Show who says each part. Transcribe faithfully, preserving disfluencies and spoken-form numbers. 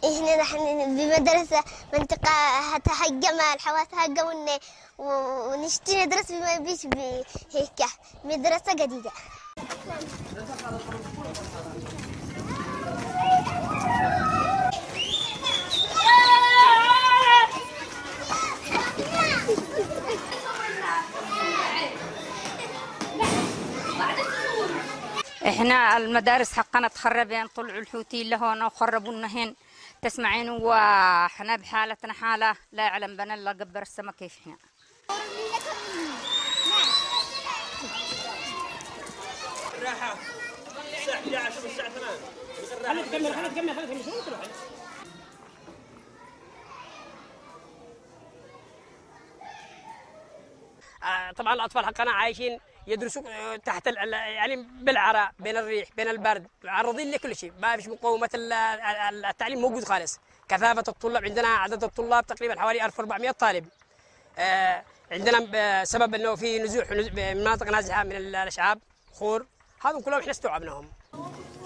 Speaker 1: إحنا نحن بمدرسة منطقة هتهجم الحواس هجموا ونشتري ندرس بما بيش هيك مدرسة جديدة.
Speaker 2: احنا المدارس حقنا تخربين، طلعوا الحوثيين لهون وخربونا هن تسمعين، واحنا بحالتنا حاله لا يعلم بنا الا قبر السما كيف احنا.
Speaker 3: الراحه الساعه احدى عشر والساعه ثمانية. خلينا نكمل خلينا نكمل خلينا نكمل. طبعا الاطفال حقنا عايشين يدرسوا تحت يعني بالعراء، بين الريح بين البرد، معرضين لكل شيء، ما فيش مقومه التعليم موجود خالص. كثافه الطلاب عندنا عدد الطلاب تقريبا حوالي ألف وأربعمئة طالب. عندنا سبب انه في نزوح من مناطق نازحه من الاشعاب خور، هذول كلهم احنا استوعبناهم.